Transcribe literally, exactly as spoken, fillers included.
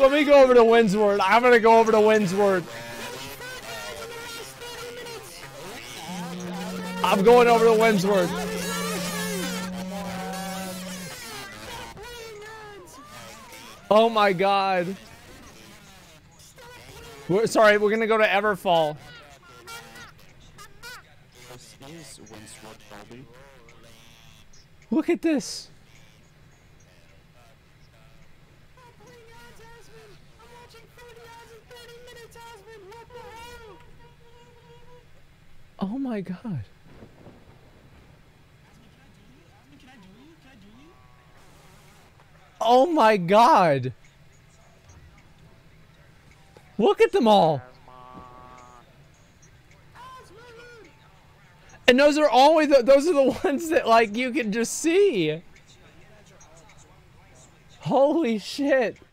Let me go over to Windsward. I'm gonna go over to Windsward. I'm going over to Windsward. Oh my god. We're, sorry, we're gonna go to Everfall. Look at this. Oh my god. Oh my god. Look at them all. And those are always the, those are the ones that like you can just see. Holy shit.